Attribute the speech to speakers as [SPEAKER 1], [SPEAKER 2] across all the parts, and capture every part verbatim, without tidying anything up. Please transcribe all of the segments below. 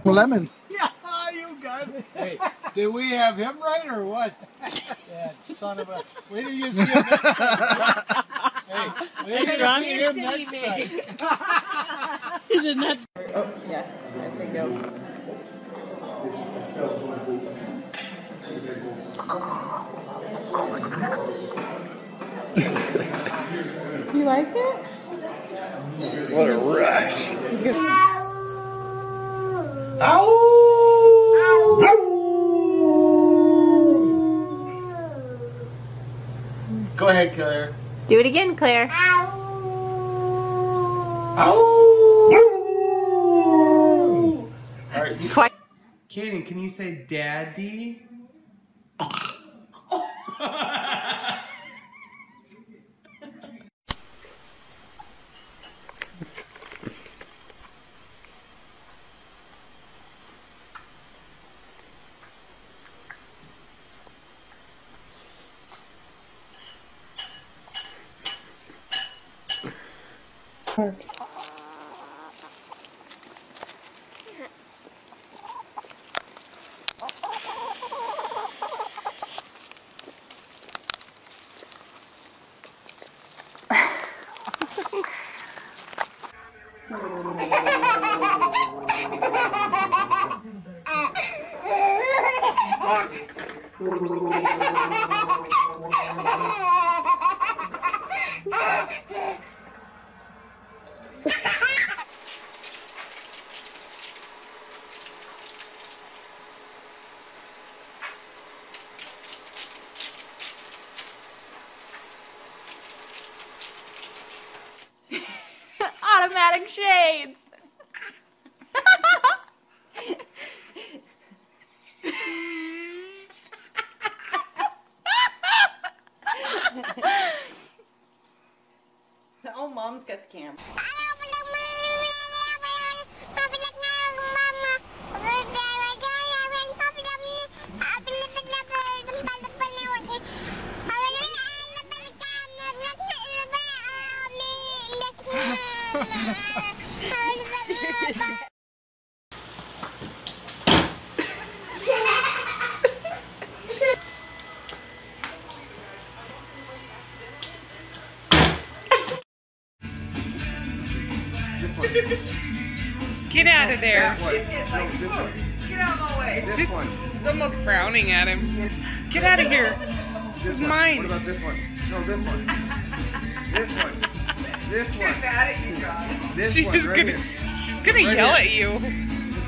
[SPEAKER 1] Lemon.
[SPEAKER 2] Yeah, you got it. Hey, did we have him right or what? Yeah, son of a. Wait till you see him next time. Hey, wait till you see him next time.
[SPEAKER 3] Is it not? Oh, yeah, that's a go. You like it?
[SPEAKER 1] What a rush.
[SPEAKER 2] Ow! Go ahead, Claire.
[SPEAKER 3] Do it again, Claire.
[SPEAKER 2] Ow! All right, you say, Kaden, can you say daddy?
[SPEAKER 3] Works. Automatic shades. Oh, Mom's got scammed.
[SPEAKER 4] Get out of there.
[SPEAKER 5] She's getting like, no, oh, get out of my way.
[SPEAKER 4] She's, she's almost frowning at him. Get out of here. This is mine.
[SPEAKER 1] What about this one? No, this one. This one. This one.
[SPEAKER 5] She's mad at you, Josh.
[SPEAKER 1] This
[SPEAKER 4] she's
[SPEAKER 1] one right
[SPEAKER 4] gonna,
[SPEAKER 1] here.
[SPEAKER 4] she's gonna
[SPEAKER 1] Right
[SPEAKER 4] yell
[SPEAKER 1] here.
[SPEAKER 4] at you.
[SPEAKER 1] This one.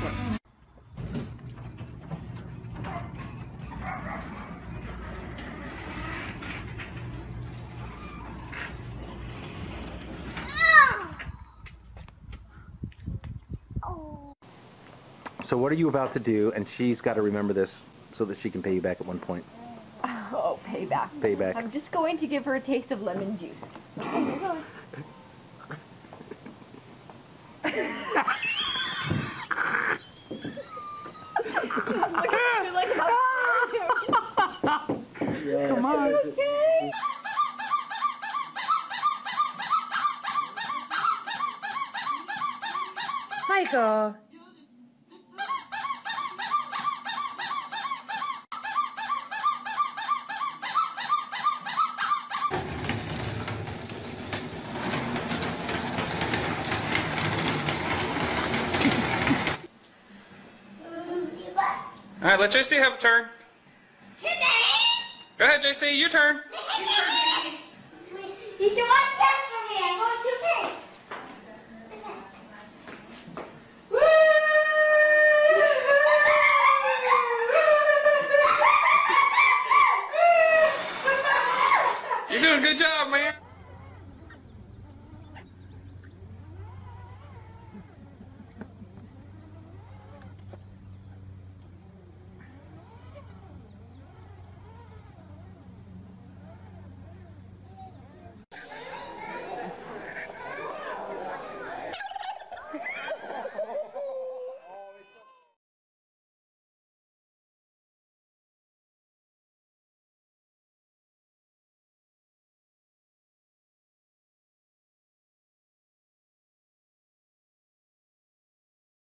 [SPEAKER 1] So what are you about to do? And she's got to remember this so that she can pay you back at one point.
[SPEAKER 3] Oh, payback.
[SPEAKER 1] Payback.
[SPEAKER 3] I'm just going to give her a taste of lemon juice. Oh
[SPEAKER 1] Come on.
[SPEAKER 5] Michael.
[SPEAKER 4] All right, let J C have a turn. Go ahead, J C, your turn.
[SPEAKER 6] You should watch out for me. I'm going too fast.
[SPEAKER 4] You're doing a good job, man.